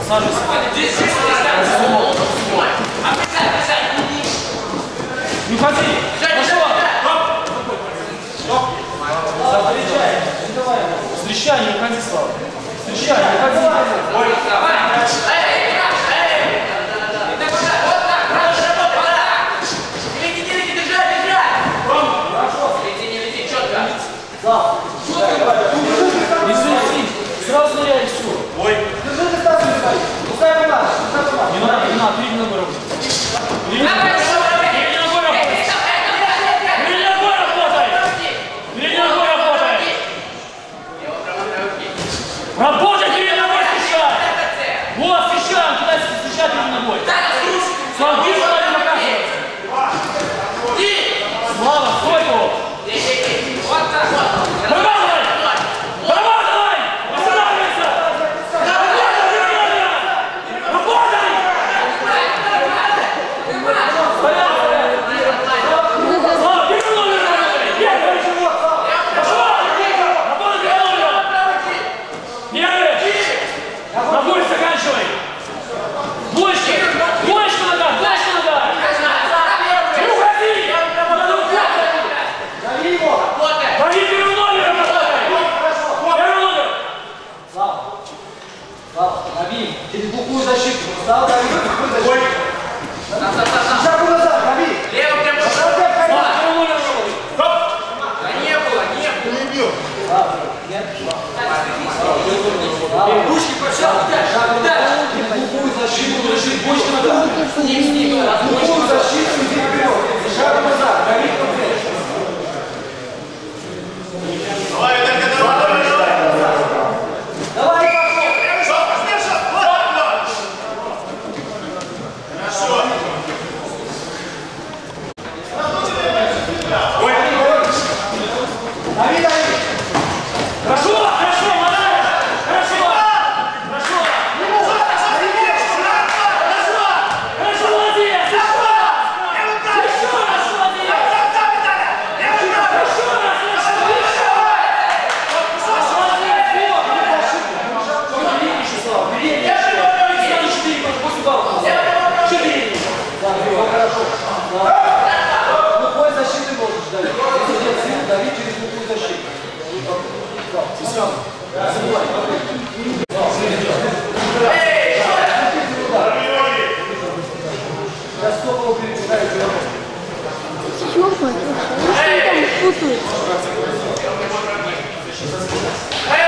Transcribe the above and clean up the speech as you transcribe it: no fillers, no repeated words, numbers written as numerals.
Присаживайся. Не уходи. Пошел. Встречай. Встречай, не уходи, Слава. Встречай, не уходи. Ой, давай. Сразу ныряй, все. Ой. Держи дистанцию, пускай помашь. Не надо, не надо, перед ногой работай. Перед ногой работай. Перед ногой работай. Работай перед ногой, встречай. Вот, встречай, он куда встречать перед ногой. Слава, видишь, куда не показывается. Слава, стой его. Вот так вот. Через букву защиту. Стал давить, букву защиту. Шагу назад, дави. Лево прямо. Стоп. Да не было, не было. Не бил. Нет. Ручки пошел. Через букву защиту, решить почку назад. Букву защиту, иди вперед. Шагу назад, дави вперед. Давай, только давай. Давай. Буквой защиты можешь давить. Если нет сил, дави через букву защиты. Я стопово перечитаю тебя. Чего? Что там путают?